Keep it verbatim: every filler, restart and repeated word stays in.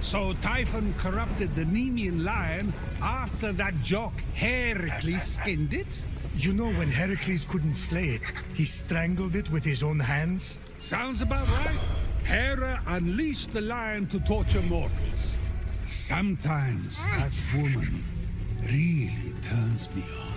So Typhon corrupted the Nemean lion after that jock Herakles skinned it? You know when Herakles couldn't slay it, he strangled it with his own hands? Sounds about right. Hera unleashed the lion to torture mortals. Sometimes that woman really turns me on.